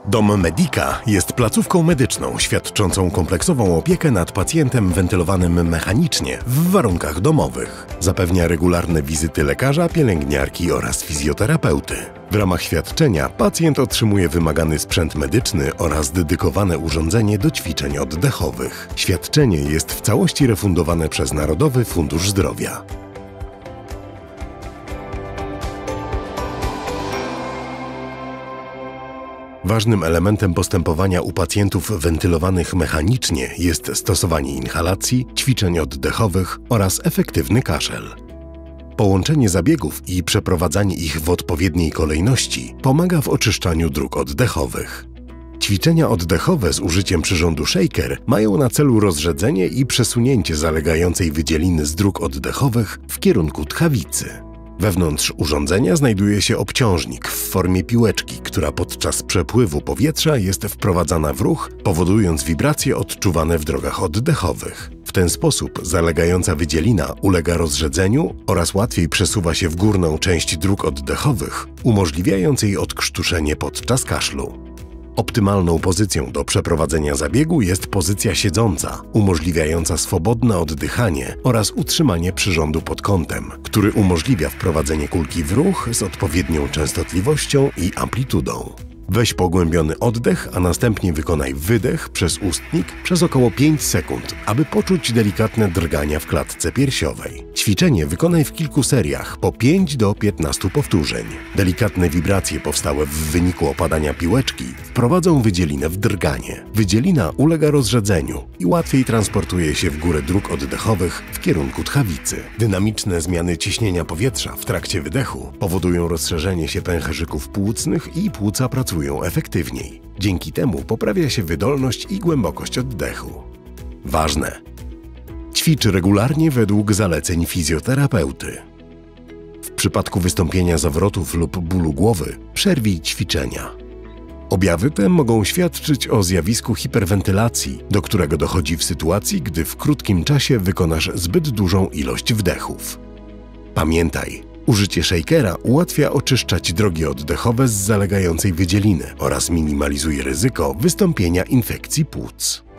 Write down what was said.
Dom Medica jest placówką medyczną świadczącą kompleksową opiekę nad pacjentem wentylowanym mechanicznie w warunkach domowych. Zapewnia regularne wizyty lekarza, pielęgniarki oraz fizjoterapeuty. W ramach świadczenia pacjent otrzymuje wymagany sprzęt medyczny oraz dedykowane urządzenie do ćwiczeń oddechowych. Świadczenie jest w całości refundowane przez Narodowy Fundusz Zdrowia. Ważnym elementem postępowania u pacjentów wentylowanych mechanicznie jest stosowanie inhalacji, ćwiczeń oddechowych oraz efektywny kaszel. Połączenie zabiegów i przeprowadzanie ich w odpowiedniej kolejności pomaga w oczyszczaniu dróg oddechowych. Ćwiczenia oddechowe z użyciem przyrządu shaker mają na celu rozrzedzenie i przesunięcie zalegającej wydzieliny z dróg oddechowych w kierunku tchawicy. Wewnątrz urządzenia znajduje się obciążnik w formie piłeczki, która podczas przepływu powietrza jest wprowadzana w ruch, powodując wibracje odczuwane w drogach oddechowych. W ten sposób zalegająca wydzielina ulega rozrzedzeniu oraz łatwiej przesuwa się w górną część dróg oddechowych, umożliwiając jej odkrztuszenie podczas kaszlu. Optymalną pozycją do przeprowadzenia zabiegu jest pozycja siedząca, umożliwiająca swobodne oddychanie oraz utrzymanie przyrządu pod kątem, który umożliwia wprowadzenie kulki w ruch z odpowiednią częstotliwością i amplitudą. Weź pogłębiony oddech, a następnie wykonaj wydech przez ustnik przez około 5 sekund, aby poczuć delikatne drgania w klatce piersiowej. Ćwiczenie wykonaj w kilku seriach, po 5 do 15 powtórzeń. Delikatne wibracje powstałe w wyniku opadania piłeczki wprowadzą wydzielinę w drganie. Wydzielina ulega rozrzedzeniu i łatwiej transportuje się w górę dróg oddechowych w kierunku tchawicy. Dynamiczne zmiany ciśnienia powietrza w trakcie wydechu powodują rozszerzenie się pęcherzyków płucnych i płuca pracują efektywniej. Dzięki temu poprawia się wydolność i głębokość oddechu. Ważne! Ćwicz regularnie według zaleceń fizjoterapeuty. W przypadku wystąpienia zawrotów lub bólu głowy przerwij ćwiczenia. Objawy te mogą świadczyć o zjawisku hiperwentylacji, do którego dochodzi w sytuacji, gdy w krótkim czasie wykonasz zbyt dużą ilość wdechów. Pamiętaj! Użycie shakera ułatwia oczyszczać drogi oddechowe z zalegającej wydzieliny oraz minimalizuje ryzyko wystąpienia infekcji płuc.